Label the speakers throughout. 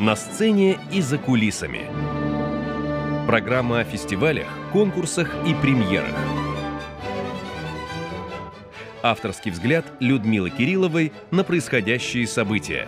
Speaker 1: на сцене и за кулисами. Программа о фестивалях, конкурсах и премьерах. Авторский взгляд Людмилы Кирилловой на происходящие события.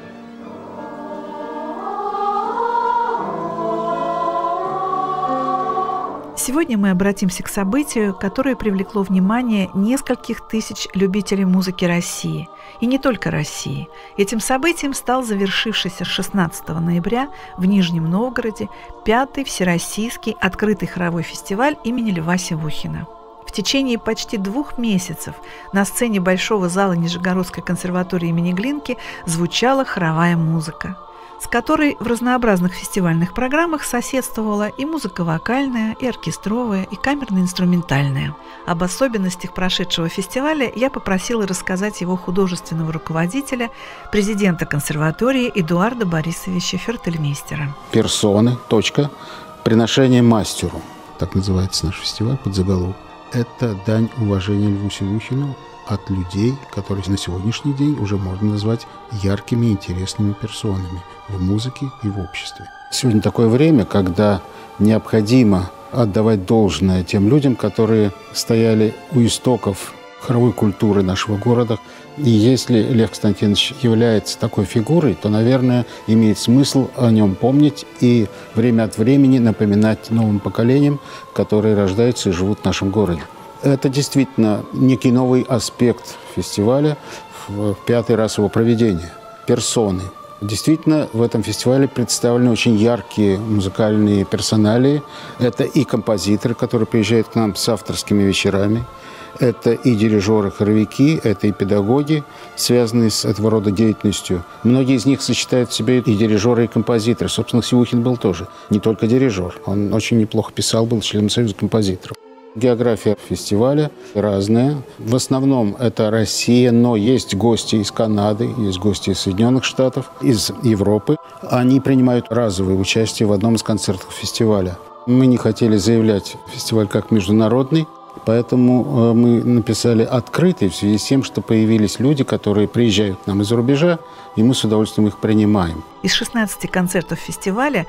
Speaker 2: Сегодня мы обратимся к событию, которое привлекло внимание нескольких тысяч любителей музыки России. И не только России. Этим событием стал завершившийся 16 ноября в Нижнем Новгороде 5-й Всероссийский открытый хоровой фестиваль имени Льва Севухина. В течение почти 2 месяцев на сцене Большого зала Нижегородской консерватории имени Глинки звучала хоровая музыка, с которой в разнообразных фестивальных программах соседствовала и музыка вокальная, и оркестровая, и камерно-инструментальная. Об особенностях прошедшего фестиваля я попросила рассказать его художественного руководителя, президента консерватории Эдуарда Борисовича Фертельмейстера.
Speaker 3: Персоны. Приношение мастеру. Так называется наш фестиваль, подзаголовок. Это дань уважения Льву Севухину от людей, которые на сегодняшний день уже можно назвать яркими и интересными персонами в музыке и в обществе. Сегодня такое время, когда необходимо отдавать должное тем людям, которые стояли у истоков хоровой культуры нашего города. И если Лев Константинович является такой фигурой, то, наверное, имеет смысл о нем помнить и время от времени напоминать новым поколениям, которые рождаются и живут в нашем городе. Это действительно некий новый аспект фестиваля в 5-й раз его проведения. Персоны. Действительно, в этом фестивале представлены очень яркие музыкальные персоналии. Это и композиторы, которые приезжают к нам с авторскими вечерами. Это и дирижеры-хоровики, это и педагоги, связанные с этого рода деятельностью. Многие из них сочетают в себе и дирижеры, и композиторы. Собственно, Севухин был тоже не только дирижер. Он очень неплохо писал, был членом Союза композиторов. География фестиваля разная. В основном это Россия, но есть гости из Канады, есть гости из Соединенных Штатов, из Европы. Они принимают разовое участие в одном из концертов фестиваля. Мы не хотели заявлять фестиваль как международный, поэтому мы написали «открытый» в связи с тем, что появились люди, которые приезжают к нам из-за рубежа, и мы с удовольствием их принимаем.
Speaker 2: Из 16 концертов фестиваля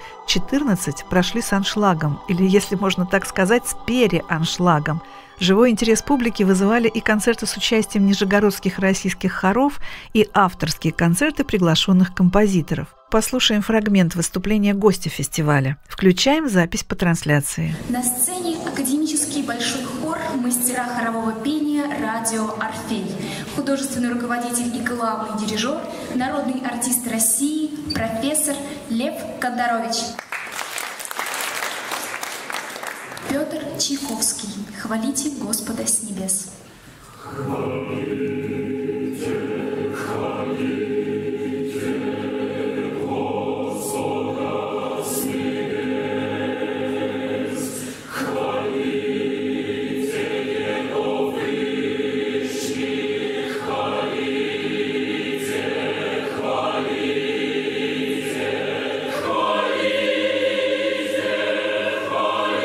Speaker 2: 14 прошли с аншлагом, или, если можно так сказать, с переаншлагом. Живой интерес публики вызывали и концерты с участием нижегородских российских хоров, и авторские концерты приглашенных композиторов. Послушаем фрагмент выступления гостя фестиваля. Включаем запись по трансляции.
Speaker 4: На сцене академический большой хор мастера хорового пения «Радио Орфей», художественный руководитель и главный дирижер, народный артист России, профессор Лев Кондарович. Петр Чайковский. «Хвалите Господа с небес».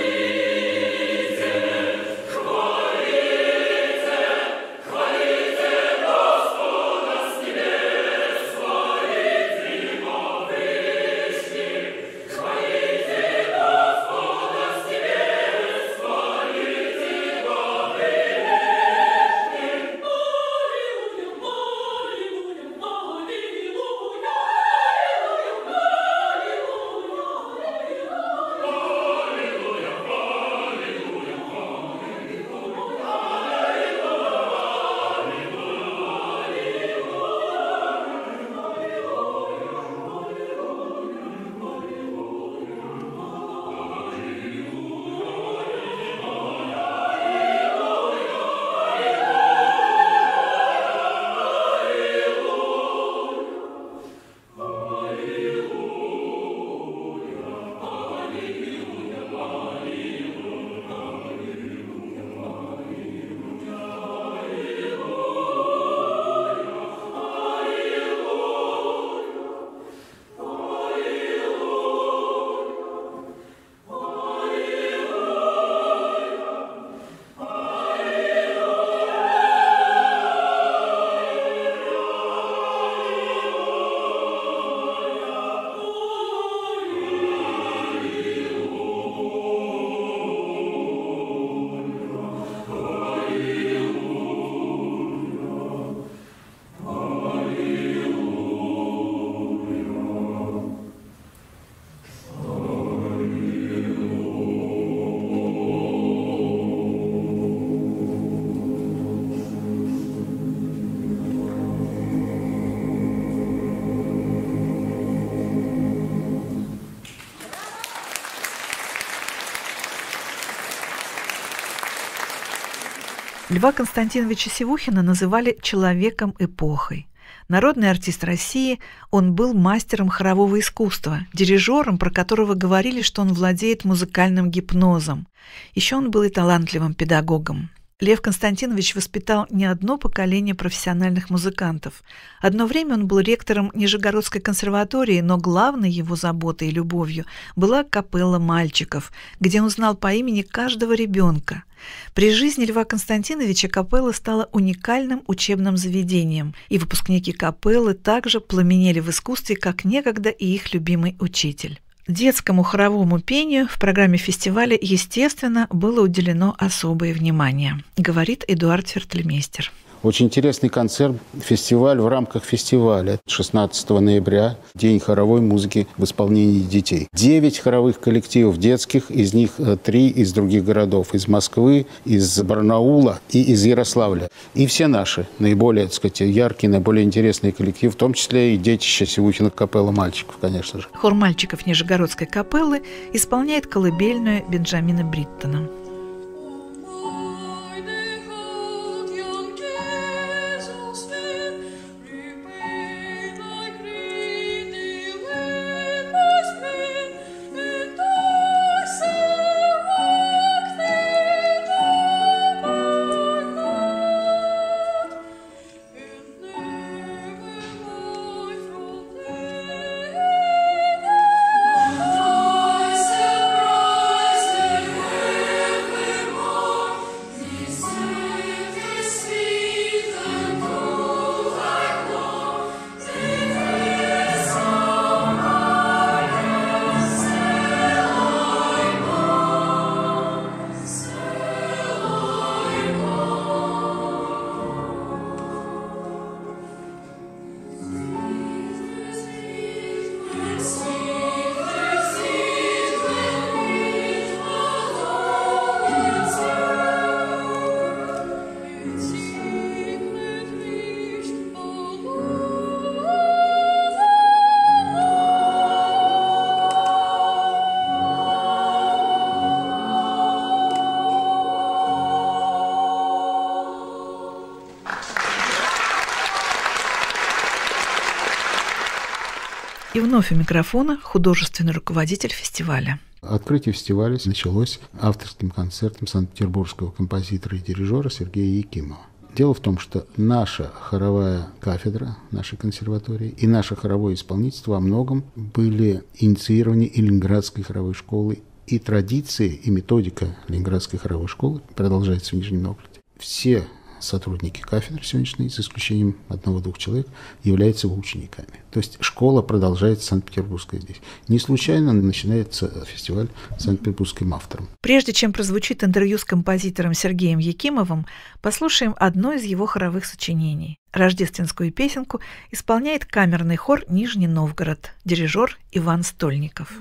Speaker 5: Хвалите
Speaker 2: Льва Константиновича Сивухина называли человеком-эпохой. Народный артист России, он был мастером хорового искусства, дирижером, про которого говорили, что он владеет музыкальным гипнозом. Еще он был и талантливым педагогом. Лев Константинович воспитал не одно поколение профессиональных музыкантов. Одно время он был ректором Нижегородской консерватории, но главной его заботой и любовью была капелла мальчиков, где он знал по имени каждого ребенка. При жизни Льва Константиновича капелла стала уникальным учебным заведением, и выпускники капеллы также пламенели в искусстве, как некогда и их любимый учитель. Детскому хоровому пению в программе фестиваля, естественно, было уделено особое внимание, говорит Эдуард Фертльмейстер.
Speaker 3: Очень интересный концерт, фестиваль в рамках фестиваля. 16 ноября, День хоровой музыки в исполнении детей. 9 хоровых коллективов детских, из них 3 из других городов. Из Москвы, из Барнаула и из Ярославля. И все наши, наиболее, так сказать, яркие, наиболее интересные коллективы, в том числе и детище Сивухина капелла мальчиков, конечно же.
Speaker 2: Хор мальчиков Нижегородской капеллы исполняет колыбельную Бенджамина Бриттона. И вновь у микрофона художественный руководитель фестиваля.
Speaker 3: Открытие фестиваля началось авторским концертом санкт-петербургского композитора и дирижера Сергея Якимова. Дело в том, что наша хоровая кафедра нашей консерватории и наше хоровое исполнительство во многом были инициированы и Ленинградской хоровой школой, и традиции, и методика Ленинградской хоровой школы продолжается в Нижнем Новгороде. Все сотрудники кафедры сегодняшней, за исключением 1-2 человек, являются выучениками. То есть школа продолжается санкт-петербургская здесь. Не случайно начинается фестиваль с санкт-петербургским автором.
Speaker 2: Прежде чем прозвучит интервью с композитором Сергеем Якимовым, послушаем одно из его хоровых сочинений. Рождественскую песенку исполняет камерный хор Нижний Новгород, дирижер Иван Стольников.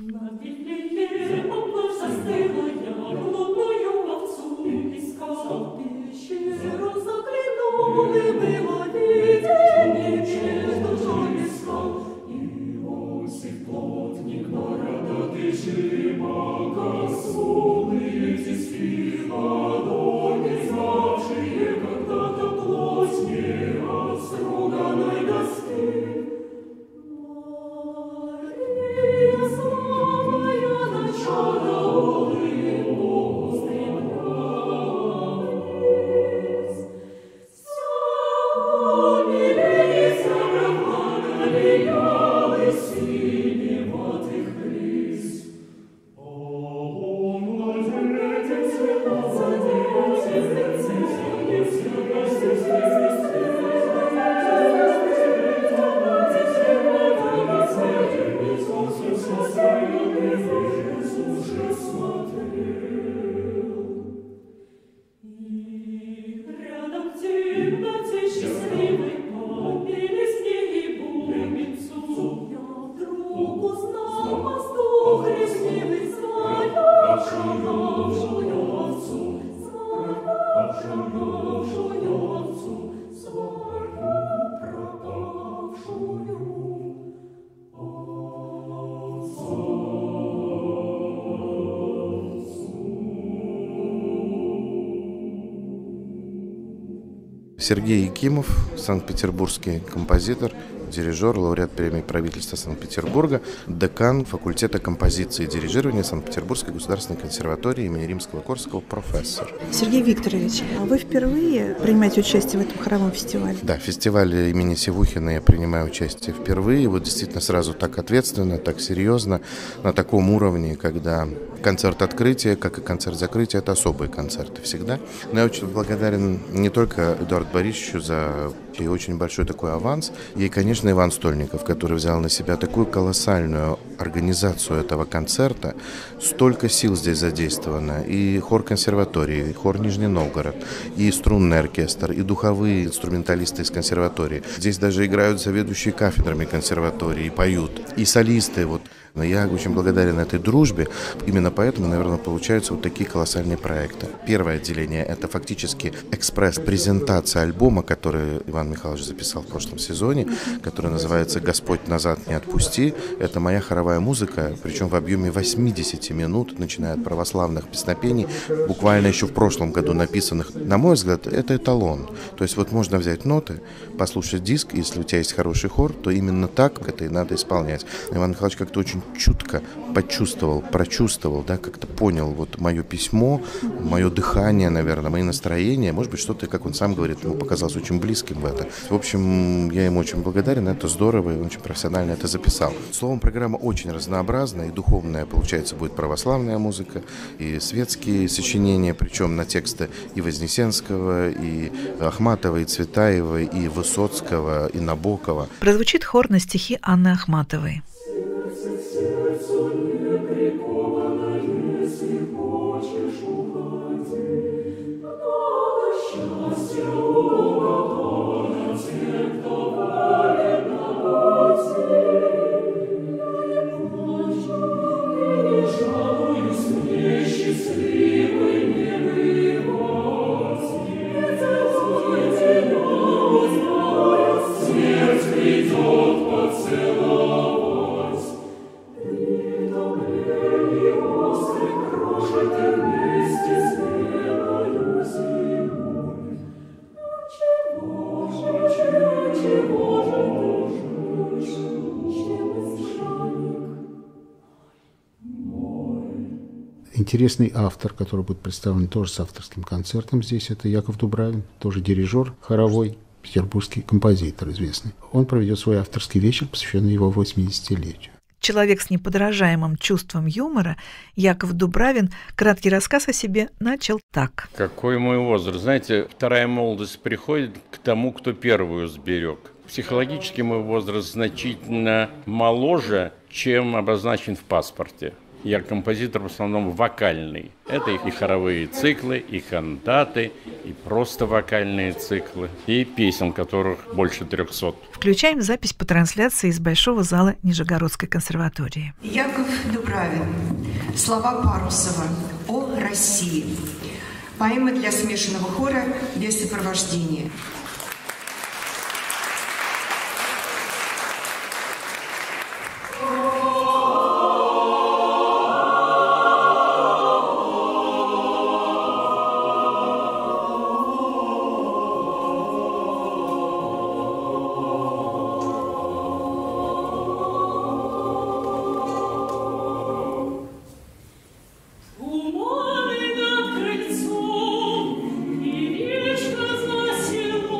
Speaker 5: Сергей Якимов, санкт-петербургский композитор, дирижер, лауреат премии правительства Санкт-Петербурга, декан факультета композиции и дирижирования Санкт-Петербургской государственной консерватории имени Римского-Корсакова, профессор.
Speaker 6: Сергей Викторович, а вы впервые принимаете участие в этом хоровом фестивале?
Speaker 5: Да, в фестивале имени Севухина я принимаю участие впервые. Вот действительно сразу так ответственно, так серьезно, на таком уровне, когда концерт открытия, как и концерт закрытия, это особые концерты всегда. Но я очень благодарен не только Эдуарду Борисовичу за и очень большой такой аванс, и, конечно, Иван Стольников, который взял на себя такую колоссальную организацию этого концерта. Столько сил здесь задействовано. И хор консерватории, и хор Нижний Новгород, и струнный оркестр, и духовые инструменталисты из консерватории. Здесь даже играют заведующие кафедрами консерватории, и поют, и солисты. Но я очень благодарен этой дружбе. Именно поэтому, наверное, получаются вот такие колоссальные проекты. Первое отделение – это фактически экспресс-презентация альбома, который Иван Михайлович записал в прошлом сезоне, который называется «Господь назад не отпусти». Это моя хоровая музыка, причем в объеме 80 минут, начиная от православных песнопений, буквально еще в прошлом году написанных. На мой взгляд, это эталон. То есть вот можно взять ноты, послушать диск, если у тебя есть хороший хор, то именно так это и надо исполнять. Иван Михайлович как-то очень чутко почувствовал, прочувствовал, да, как-то понял вот мое письмо, мое дыхание, наверное, мои настроения. Может быть, что-то, как он сам говорит, ему показалось очень близким в это. В общем, я ему очень благодарен, это здорово, и очень профессионально это записал. Словом, программа очень разнообразная, и духовная, получается, будет православная музыка, и светские сочинения, причем на тексты и Вознесенского, и Ахматова, и Цветаева, и Высоцкого, и Набокова.
Speaker 2: Прозвучит хор на стихи Анны Ахматовой.
Speaker 3: Интересный автор, который будет представлен тоже с авторским концертом здесь, это Яков Дубравин, тоже дирижер хоровой, петербургский композитор известный. Он проведет свой авторский вечер, посвященный его 80-летию.
Speaker 2: Человек с неподражаемым чувством юмора, Яков Дубравин краткий рассказ о себе начал так.
Speaker 7: Какой мой возраст? Знаете, вторая молодость приходит к тому, кто первую сберег. Психологически мой возраст значительно моложе, чем обозначен в паспорте. Я композитор в основном вокальный. Это и хоровые циклы, и кантаты, и просто вокальные циклы, и песен, которых больше 300.
Speaker 2: Включаем запись по трансляции из Большого зала Нижегородской консерватории.
Speaker 8: Яков Дубравин. Слова Парусова о России. Поэма для смешанного хора без сопровождения.
Speaker 9: Умоль над крыльцом, и вечно зносил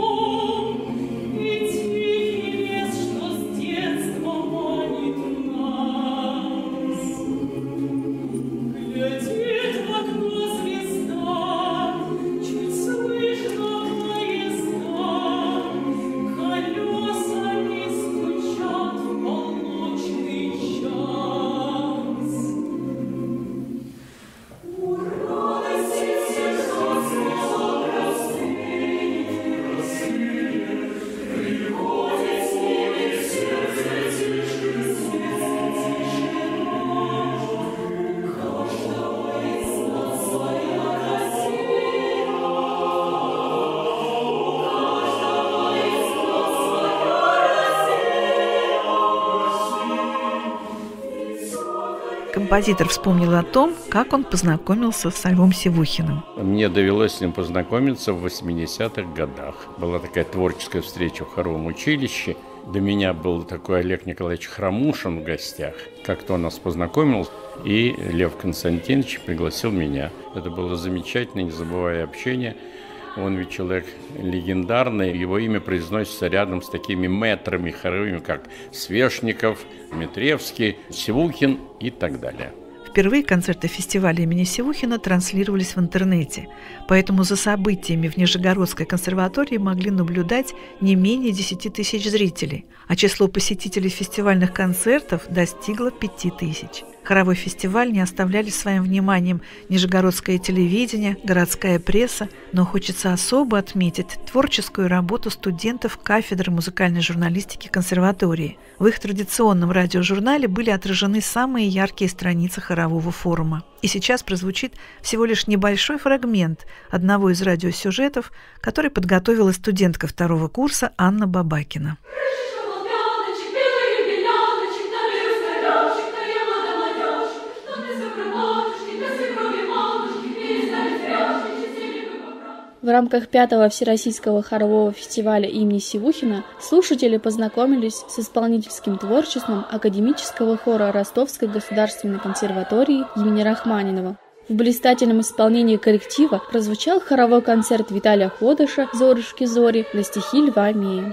Speaker 2: композитор вспомнил о том, как он познакомился с Львом Сивухиным.
Speaker 7: Мне довелось с ним познакомиться в 80-х годах. Была такая творческая встреча в хоровом училище. До меня был такой Олег Николаевич Храмушин в гостях. Как-то он нас познакомил, и Лев Константинович пригласил меня. Это было замечательное, незабываемое общение. Он ведь человек легендарный, его имя произносится рядом с такими мэтрами хоровыми, как Свешников, Дмитриевский, Сивухин и так далее.
Speaker 2: Впервые концерты фестиваля имени Сивухина транслировались в интернете, поэтому за событиями в Нижегородской консерватории могли наблюдать не менее 10 тысяч зрителей, а число посетителей фестивальных концертов достигло 5 тысяч. Хоровой фестиваль не оставляли своим вниманием нижегородское телевидение, городская пресса, но хочется особо отметить творческую работу студентов кафедры музыкальной журналистики консерватории. В их традиционном радиожурнале были отражены самые яркие страницы хорового форума. И сейчас прозвучит всего лишь небольшой фрагмент одного из радиосюжетов, который подготовила студентка второго курса Анна Бабакина.
Speaker 9: В рамках 5-го Всероссийского хорового фестиваля имени Сивухина слушатели познакомились с исполнительским творчеством академического хора Ростовской государственной консерватории имени Рахманинова. В блистательном исполнении коллектива прозвучал хоровой концерт Виталия Ходыша «Зорюшки зори» на стихи Льва Мея.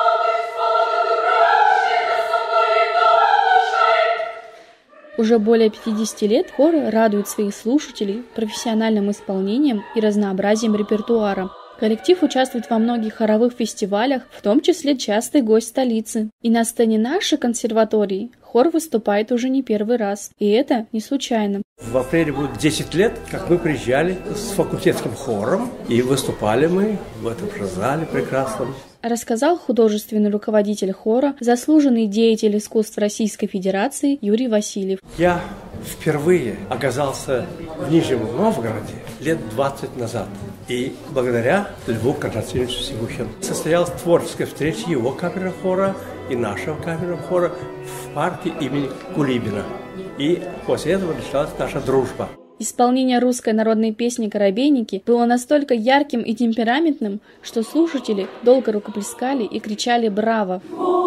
Speaker 9: Уже более 50 лет хор радует своих слушателей профессиональным исполнением и разнообразием репертуара. Коллектив участвует во многих хоровых фестивалях, в том числе частый гость столицы. И на сцене нашей консерватории хор выступает уже не первый раз. И это не случайно.
Speaker 10: В апреле будет 10 лет, как мы приезжали с факультетским хором, и выступали мы в этом же зале прекрасном.
Speaker 9: Рассказал художественный руководитель хора, заслуженный деятель искусств Российской Федерации Юрий Васильев.
Speaker 10: Я впервые оказался в Нижнем Новгороде лет 20 назад. И благодаря Льву Константиновичу Сивухину состоялась творческая встреча его камерного хора и нашего камерного хора в парке имени Кулибина. И после этого началась наша дружба.
Speaker 9: Исполнение русской народной песни «Коробейники» было настолько ярким и темпераментным, что слушатели долго рукоплескали и кричали «Браво!».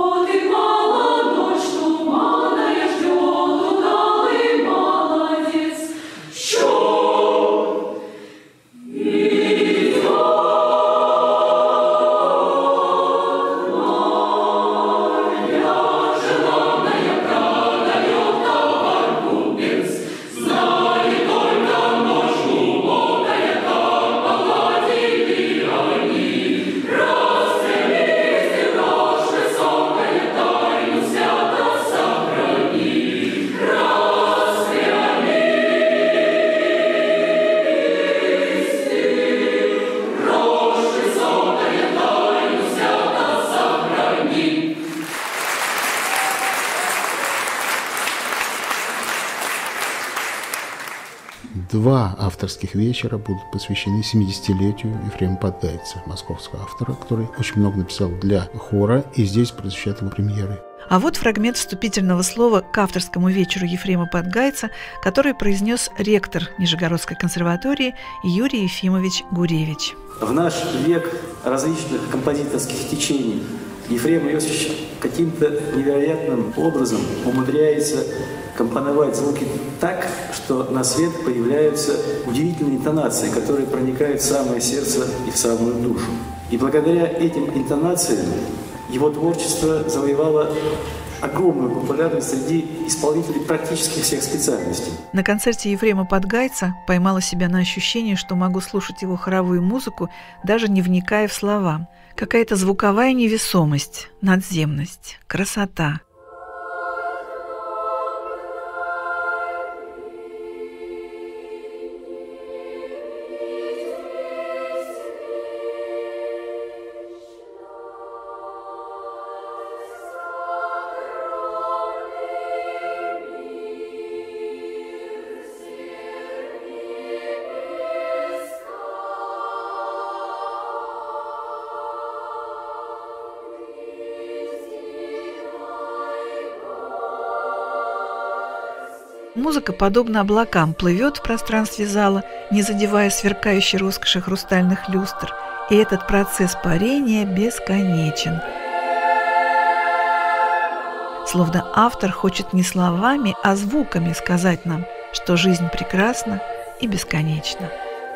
Speaker 3: Два авторских вечера будут посвящены 70-летию Ефрема Подгайца, московского автора, который очень много написал для хора, и здесь прозвучат его премьеры.
Speaker 2: А вот фрагмент вступительного слова к авторскому вечеру Ефрема Подгайца, который произнес ректор Нижегородской консерватории Юрий Ефимович Гуревич.
Speaker 11: В наш век различных композиторских течений Ефрем Иосифович каким-то невероятным образом умудряется компоновать звуки так, что на свет появляются удивительные интонации, которые проникают в самое сердце и в самую душу. И благодаря этим интонациям его творчество завоевало огромную популярность среди исполнителей практически всех специальностей.
Speaker 2: На концерте Ефрема Подгайца поймала себя на ощущении, что могу слушать его хоровую музыку, даже не вникая в слова. Какая-то звуковая невесомость, надземность, красота. Музыка, подобно облакам, плывет в пространстве зала, не задевая сверкающей роскоши хрустальных люстр, и этот процесс парения бесконечен. Словно автор хочет не словами, а звуками сказать нам, что жизнь прекрасна и бесконечна.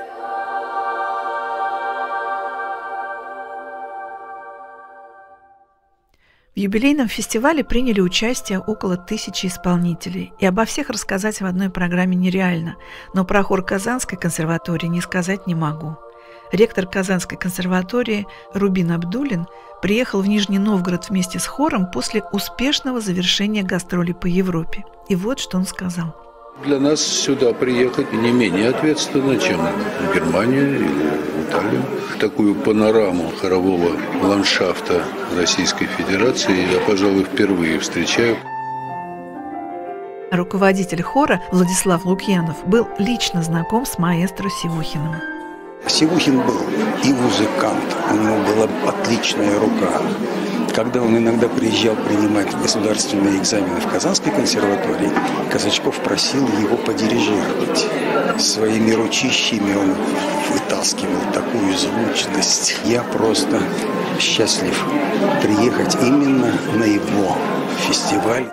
Speaker 2: В юбилейном фестивале приняли участие около 1000 исполнителей, и обо всех рассказать в одной программе нереально, но про хор Казанской консерватории не сказать не могу. Ректор Казанской консерватории Рубин Абдуллин приехал в Нижний Новгород вместе с хором после успешного завершения гастролей по Европе. И вот что он сказал.
Speaker 12: Для нас сюда приехать не менее ответственно, чем в Германию или в Италию. Такую панораму хорового ландшафта Российской Федерации я, пожалуй, впервые встречаю.
Speaker 2: Руководитель хора Владислав Лукьянов был лично знаком с маэстро Сивухиным.
Speaker 13: Сивухин был и музыкант, у него была отличная рука. Когда он иногда приезжал принимать государственные экзамены в Казанской консерватории, Казачков просил его подирижировать. Своими ручищами он вытаскивал такую звучность. Я просто счастлив приехать именно на его фестиваль.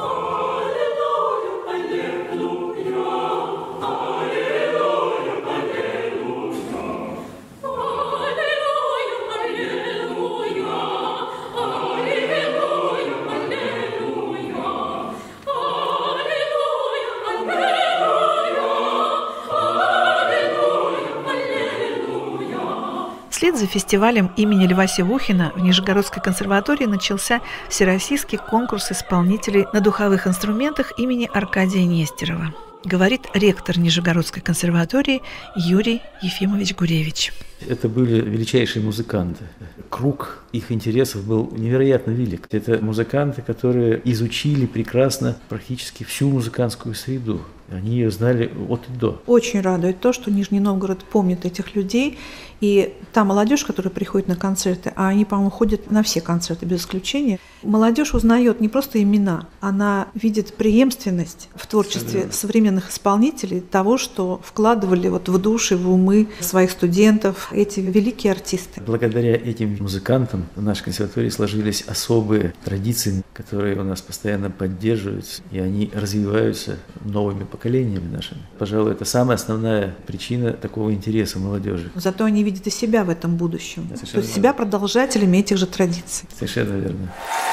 Speaker 2: Вслед за фестивалем имени Льва Сивухина в Нижегородской консерватории начался всероссийский конкурс исполнителей на духовых инструментах имени Аркадия Нестерова, говорит ректор Нижегородской консерватории Юрий Ефимович Гуревич.
Speaker 14: Это были величайшие музыканты. Круг их интересов был невероятно велик. Это музыканты, которые изучили прекрасно практически всю музыкантскую среду. Они ее знали от и до.
Speaker 6: Очень радует то, что Нижний Новгород помнит этих людей. И та молодежь, которая приходит на концерты, а они, по-моему, ходят на все концерты без исключения, молодежь узнает не просто имена, она видит преемственность в творчестве современных исполнителей того, что вкладывали вот в души, в умы своих студентов эти великие артисты.
Speaker 14: Благодаря этим музыкантам в нашей консерватории сложились особые традиции, которые у нас постоянно поддерживаются, и они развиваются новыми поколениями нашими. Пожалуй, это самая основная причина такого интереса молодежи.
Speaker 6: Зато они видят и себя в этом будущем. То есть себя продолжателями этих же традиций.
Speaker 14: Совершенно верно.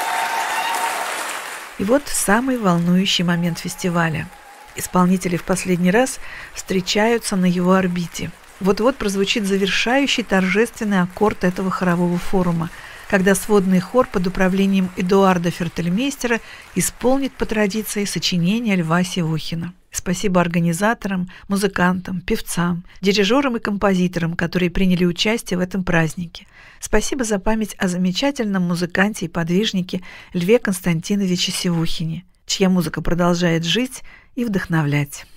Speaker 2: И вот самый волнующий момент фестиваля. Исполнители в последний раз встречаются на его орбите. Вот-вот прозвучит завершающий торжественный аккорд этого хорового форума, когда сводный хор под управлением Эдуарда Фертельмейстера исполнит по традиции сочинения Льва Сивухина. Спасибо организаторам, музыкантам, певцам, дирижерам и композиторам, которые приняли участие в этом празднике. Спасибо за память о замечательном музыканте и подвижнике Льве Константиновиче Сивухине, чья музыка продолжает жить и вдохновлять.